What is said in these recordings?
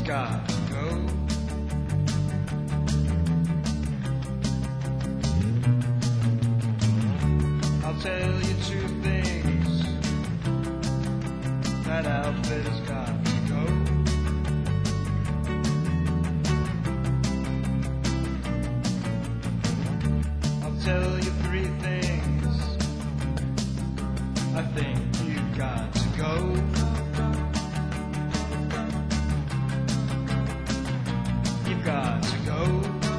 gotta go. I'll tell you two things. That outfit has got to go. I'll tell you three things. I think you've got to go. You've got to go.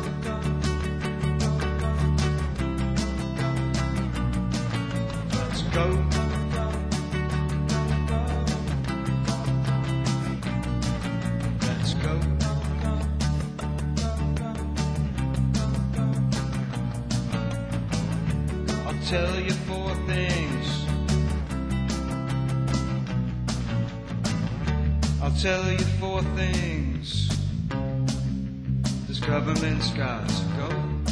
Let's go. Let's go. I'll tell you four things. I'll tell you four things. This government's got to go.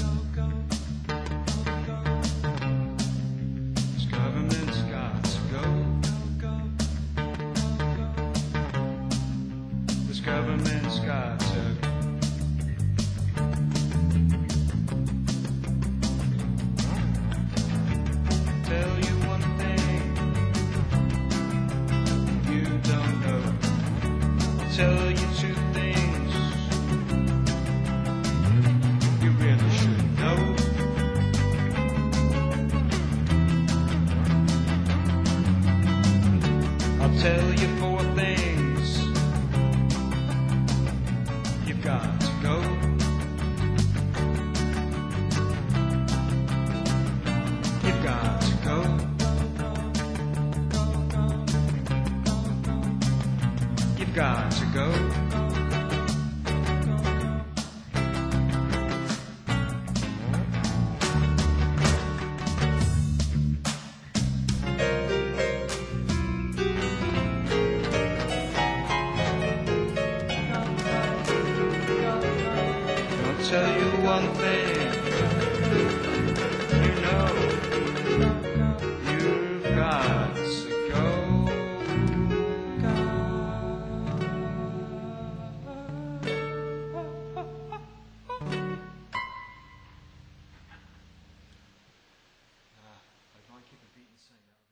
This government's got to go. This government's got to go. Tell you one thing you don't know. I'll tell you two things you really should know. I'll tell you four things. You've got to go. You've got to go. You've got to go. I'll tell you one thing. You know, you've got to go. I'd like to keep a beat and sing that.